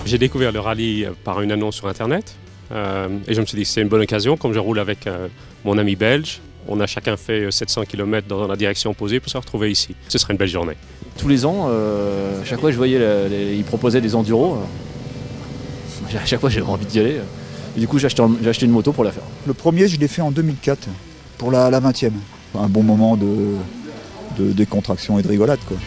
J'ai découvert le rallye par une annonce sur Internet et je me suis dit que c'est une bonne occasion. Comme je roule avec mon ami belge, on a chacun fait 700 km dans la direction opposée pour se retrouver ici. Ce serait une belle journée. Tous les ans, à chaque fois je voyais, ils proposaient des enduros. À chaque fois j'avais envie d'y aller. Et du coup j'ai acheté une moto pour la faire. Le premier je l'ai fait en 2004 pour la 20e. Un bon moment de décontraction et de rigolade, quoi.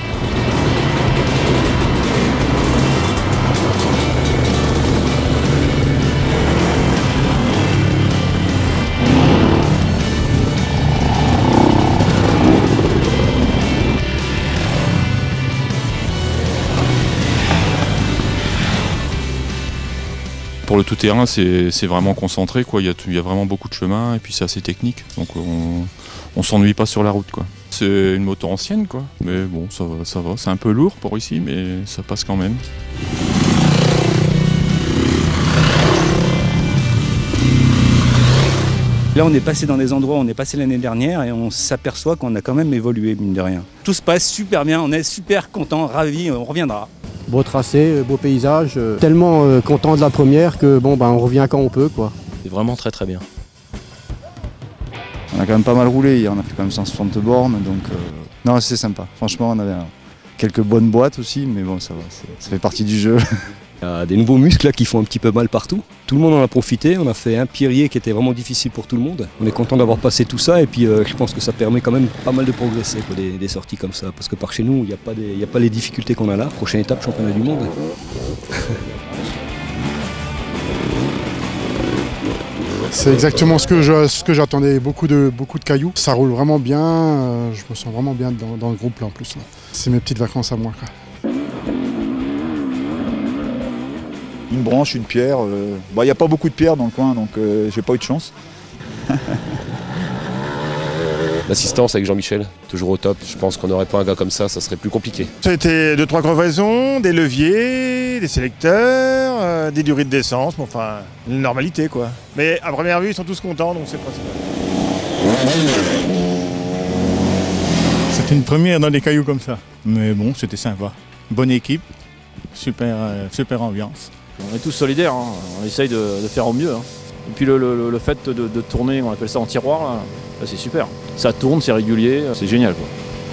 Pour le tout-terrain, c'est vraiment concentré, quoi. Il y a vraiment beaucoup de chemin et puis c'est assez technique. Donc on s'ennuie pas sur la route, quoi. C'est une moto ancienne, quoi. Mais bon, ça va. C'est un peu lourd pour ici, mais ça passe quand même. Là, on est passé dans des endroits où on est passé l'année dernière et on s'aperçoit qu'on a quand même évolué, mine de rien. Tout se passe super bien, on est super contents, ravis, on reviendra. Beau tracé, beau paysage, tellement content de la première que bon, on revient quand on peut, quoi. C'est vraiment très très bien. On a quand même pas mal roulé hier, on a fait quand même 160 bornes, donc non, c'est sympa. Franchement, on avait quelques bonnes boîtes aussi, mais bon, ça va, ça fait partie du jeu. Il y a des nouveaux muscles là qui font un petit peu mal partout. Tout le monde en a profité, on a fait un pirier qui était vraiment difficile pour tout le monde. On est content d'avoir passé tout ça et puis je pense que ça permet quand même pas mal de progresser, quoi, des sorties comme ça. Parce que par chez nous, il n'y a pas les difficultés qu'on a là. Prochaine étape, championnat du monde. C'est exactement ce que j'attendais, beaucoup de cailloux. Ça roule vraiment bien, je me sens vraiment bien dans le groupe là en plus. C'est mes petites vacances à moi, quoi. Une branche, une pierre. Il n'y a pas beaucoup de pierres dans le coin, donc j'ai pas eu de chance. L'assistance avec Jean-Michel, toujours au top. Je pense qu'on n'aurait pas un gars comme ça serait plus compliqué. Ça a été 2-3 crevaisons, des leviers, des sélecteurs, des durées de d'essence, enfin, une normalité, quoi. Mais à première vue, ils sont tous contents, donc c'est principal. C'était une première dans des cailloux comme ça. Mais bon, c'était sympa. Bonne équipe, super ambiance. On est tous solidaires, hein. On essaye de faire au mieux. Hein. Et puis le fait de tourner, on appelle ça en tiroir, là, c'est super. Ça tourne, c'est régulier, c'est génial, quoi.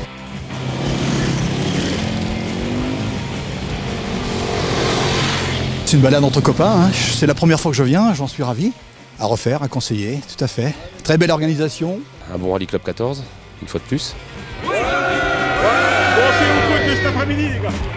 C'est une balade entre copains, hein. C'est la première fois que je viens, j'en suis ravi. À refaire, à conseiller, tout à fait. Très belle organisation. Un bon Rallye Club 14, une fois de plus. Bon, c'est au coup de cet après-midi, les gars.